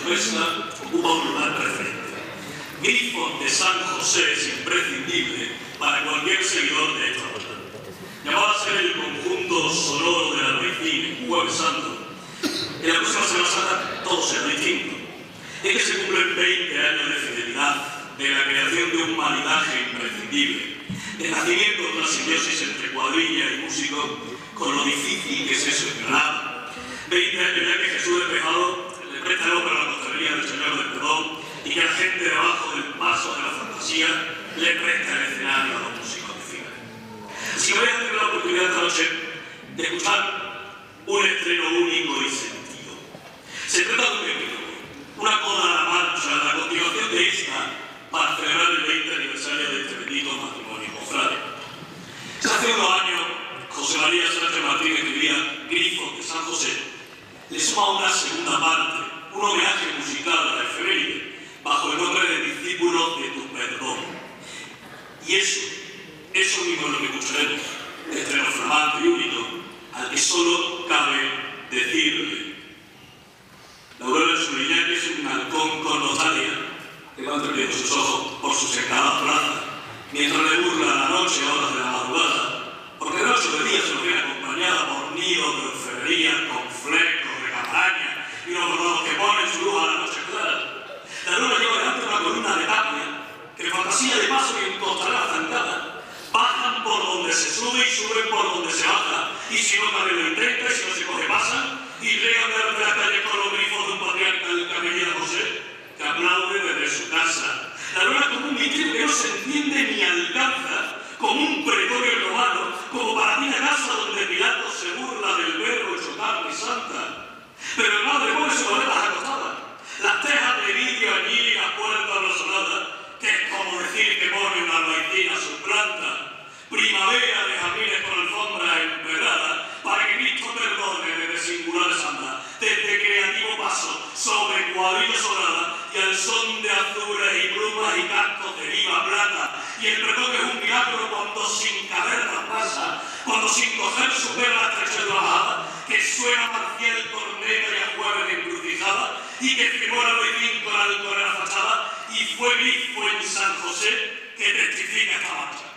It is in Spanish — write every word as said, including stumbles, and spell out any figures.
orquesta ocupa un lugar preferente. Grifo de San José es imprescindible para cualquier seguidor de esta banda. Llamado a ser el conjunto sonoro de la Albaicín, Jueves Santo, en la próxima Semana Santa todo será distinto. Es que se cumplen veinte años de fidelidad, de la creación de un maridaje imprescindible, del nacimiento de una simbiosis entre cuadrilla y músico, con lo difícil que es eso en Granada. veinte años ya que Jesús Despejado le presta el hombre a la costalería del Señor del Perdón y que la gente debajo del paso de la fantasía le presta el escenario a los músicos de cine. Si vais a tener la oportunidad esta noche de escuchar un estreno único y sentido. Se trata de un epílogo, una coda a la marcha, la continuación de esta, para celebrar el veinte aniversario de este bendito matrimonio cofrade. Hace unos años, José María Sánchez Martín escribía Grifos de San José. Le suma una segunda parte, un homenaje musical a la efeméride, bajo el nombre de Discípulos de tu Perdón. Y eso, eso mismo es lo que escucharemos, estreno flamante y único, al que solo cabe decirle. La aurora de su linaje es un halcón con nostalgia, que va entreviendo sus ojos por sus escaladas plazas, mientras le burla la noche a horas de la madrugada, porque noche de día se lo viene acompañada por nidos de orfebrería con flecos de campaña y unos bordados que ponen su luz a la noche clara. La luna lleva delante una columna de tapia que fantasía de paso y en costalera zancada. Bajan por donde se sube y suben por donde se baja, y si no cabe lo intenta y si no se coge pasan, y llegan de la calle con los grifos de un patriarca del Camellera José, que aplaude desde su casa. La luna como un misterio que no se entiende ni alcanza, como un pretorio romano, como para ti la casa donde Pilato se burla del verbo hecho carne santa. Pero el madre pone su maleta acostada, las tejas de vidrio allí y las puertas blasoladas, que es como decir que pone una albaicina a su planta. Primavera de jardines con alfombra empedrada, para que Cristo perdone desde singulares andas, desde creativo paso, sobre cuadrillo sobrada, y al son de azules y plumas y cascos de viva plata, y el perdón es un milagro cuando sin caber traspasa, cuando sin coger supera la estrecha de la bajada, que suena parcial corneta y a jueves de encrucijada, y que firmó el Albaicín con alcohol en la fachada, y fue Grifo en San José que testifica esta marcha.